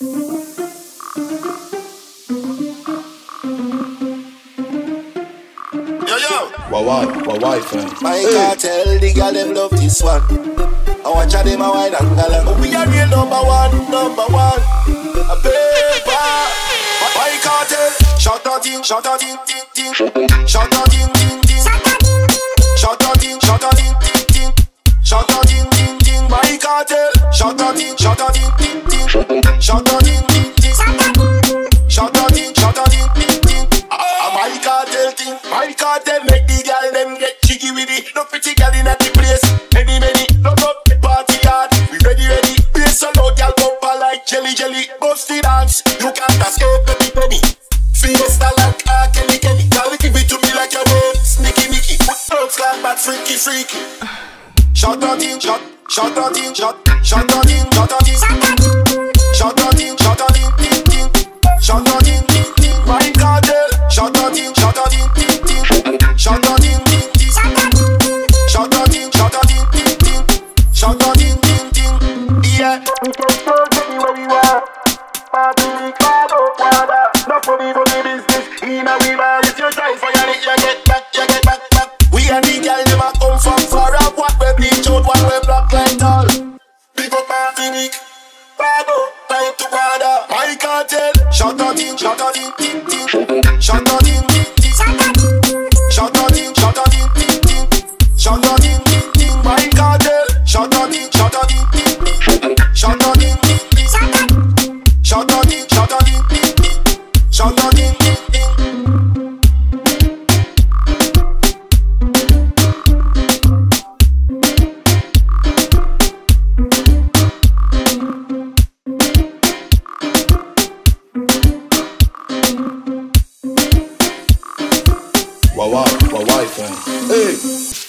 Why, fam? My cartel, the girl them love this one. I watch them a wine and gala. We are real number one. A paper. My cartel, shut a ting, ting. Shut a ting, ting. Shut a ting, ting. Shut a ting, ting. My cartel, shut a ting, ting. Shut a ting, ting. Shut a ting, ting. My cartel thing, my cartel make the girl them get jiggy with it. No pretty girl in at the place. Many, love up the party hard. We ready. Place so low, girl bumper like jelly. Bust the dance, you can't escape penny. Fiesta like Kelly. Girl, give it to me like your babe. Sneaky Mickey, put thugs like bad freaky. Shut a ting, shut a ting, shut a ting. Shut a ting, ting. Shut a ting, ting. My cartel, shut a ting, ting. Shut a ting, ting. Shut a ting, ting. Shut a ting, ting. Yeah. We can show anywhere we want. Party we can't go water. Not for me business. In a river, if you try for your you get back. We and the girl never come from far up. What we bleach out, what we black like tall. Big up Martinique. Bago, time to water. My cartel, shut a ting, ting. Shut a ting, ting. Shut a ting, ting. Shut a ting, ting. My cartel, shut a ting, ting. Shut a ting, ting. Shut a ting, ting. Shut a ting, ting. Why, fam? Hey.